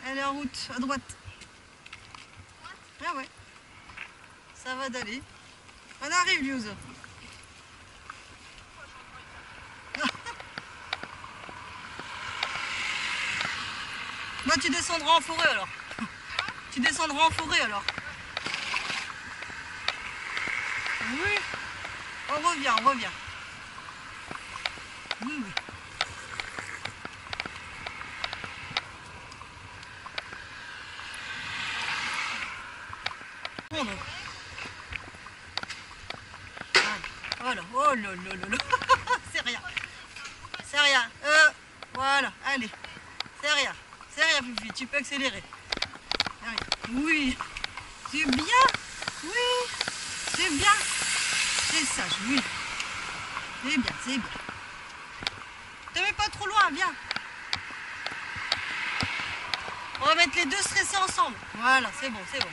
Elle est en route, à droite. Ah ouais. Ça va d'aller. On arrive, Liouza. Bah tu descendras en forêt alors. Tu descendras en forêt alors. Oui. On revient, on revient. Oui, oui. Bon, donc. Voilà. Oh là là là là. C'est rien. C'est rien. Voilà, allez. C'est rien. C'est rien, Fifi. Tu peux accélérer. Oui. C'est bien. Oui. C'est bien. C'est sage, oui. C'est bien, c'est bien. Te mets pas trop loin, viens. On va mettre les deux stressés ensemble. Voilà, c'est bon, c'est bon.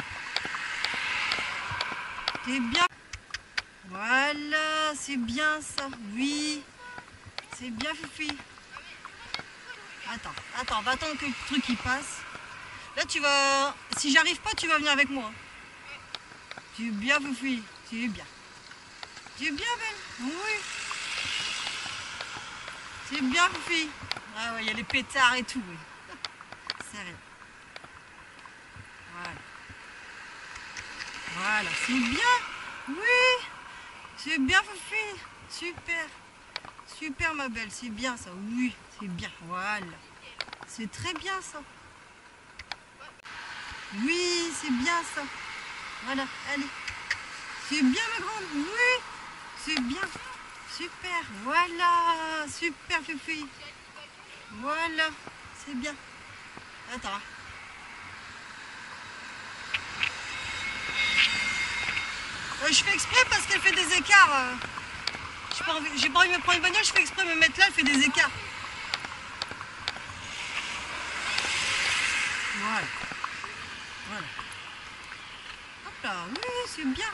C'est bien. Voilà, c'est bien ça. Oui. C'est bien, Fifi. Attends, attends, on va attendre que le truc il passe. Là, tu vas... Si j'arrive pas, tu vas venir avec moi. Tu es bien, Fifi. Tu es bien. Tu es bien, belle. Oui. C'est bien, Fifi. Ah ouais, il y a les pétards et tout. Oui. C'est rien. Voilà. Voilà, c'est bien. Oui. C'est bien, Fifi. Super. Super, ma belle. C'est bien, ça. Oui, c'est bien. Voilà. C'est très bien, ça. Oui, c'est bien, ça. Voilà, allez. C'est bien, ma grande. Oui. C'est bien. Super. Voilà. Super, Fifi. Voilà. C'est bien. Attends. Je fais exprès parce qu'elle fait des écarts. J'ai pas envie de me prendre une bagnole, je fais exprès de me mettre là, elle fait des écarts. Voilà. Voilà. Hop là, oui, c'est bien.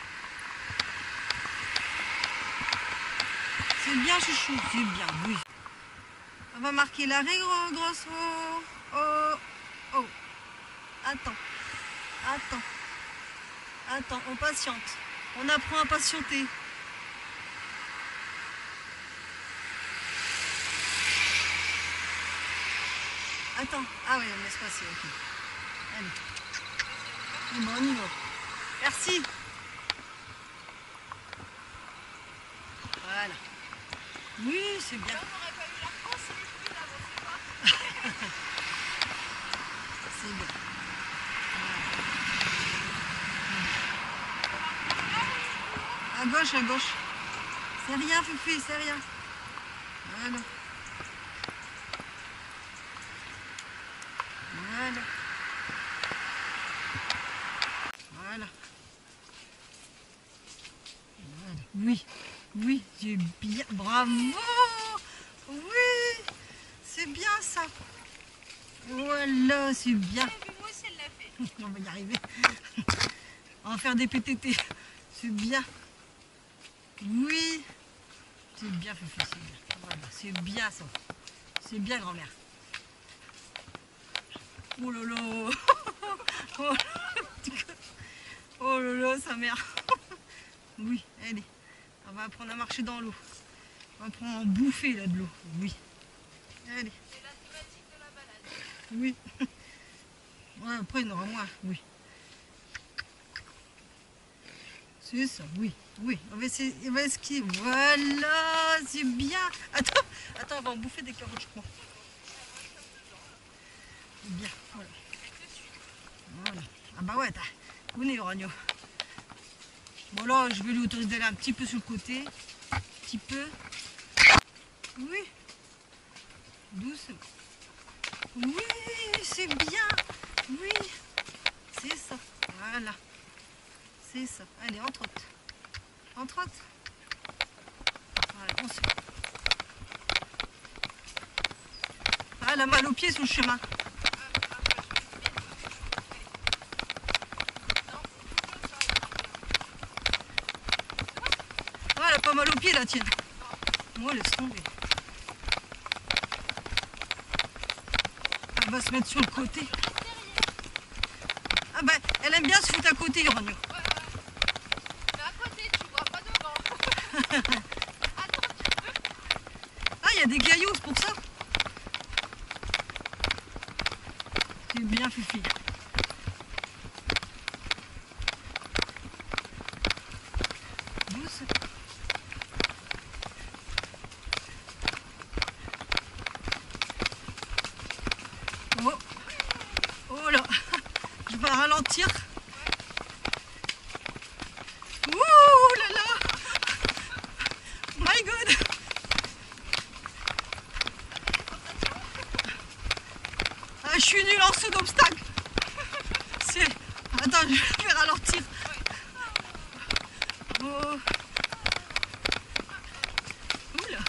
C'est bien, chouchou, c'est bien, oui. On va marquer l'arrêt, grosse. Oh, oh, oh. Attends. Attends. Attends, on patiente. On apprend à patienter. Attends. Ah oui, on laisse passer, ok. Allez. Bon, on y va. Merci. Voilà. Oui, c'est bien. C'est bien. À gauche, à gauche. C'est rien, Fifi, c'est rien. Voilà. Voilà. Voilà. Voilà. Oui, oui, j'ai bien. Bravo. Oui, c'est bien ça. Voilà, c'est bien. Moi aussi, elle l'a fait. On va y arriver. On va faire des PTT. C'est bien. Oui. C'est bien, Fifi, c'est bien. Voilà, c'est bien ça. C'est bien, grand-mère. Oh là là. Oh là là, sa mère. Oui, allez. On va apprendre à marcher dans l'eau. On va apprendre à en bouffer là de l'eau. Oui. Allez. C'est la thématique de la balade. Oui. Ouais, après il y en aura moins. Oui. C'est ça, oui. Oui. On va essayer. On va skier. Voilà, c'est bien. Attends, attends, on va en bouffer des carottes, je crois. C'est bien. Voilà. Voilà. Ah bah ouais, t'as. Connais, Ragno. Bon là, je vais lui autoriser d'aller un petit peu sur le côté. Un petit peu. Oui. Doucement. Oui, c'est bien. Oui. C'est ça. Voilà. C'est ça. Allez, on trotte. On trotte. Voilà, on se... Ah, elle a mal aux pieds sur le chemin. Ah, elle a pas mal aux pieds, la tienne. Moi, laisse tomber. Ah, Elle va se mettre sur le côté. Ah bah, elle aime bien se foutre à côté, Rogno. Mais à côté, tu vois pas devant. Attends, Ah, il y a des cailloux, c'est pour ça. C'est bien, Fifi. Douce. Oh, oh là, je vais ralentir. Ouh là là, my God. Ah, je suis nulle en saut d'obstacle. C'est... Attends, je vais ralentir. Oh. Oula.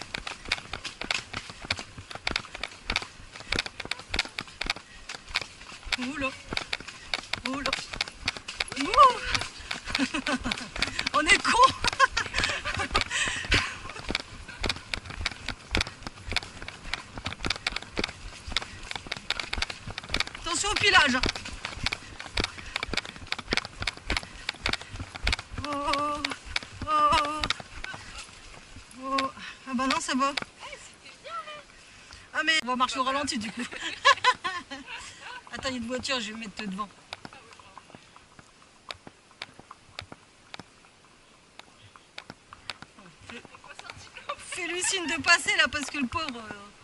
Oula. Oula. Ouh. On est con. Attention au pilage. Oh, oh, oh. Ah bah non, ça va. Ah mais on va marcher au ralenti du coup. Attends, il y a une voiture, je vais me mettre devant. Fais-lui signe de passer là parce que le pauvre...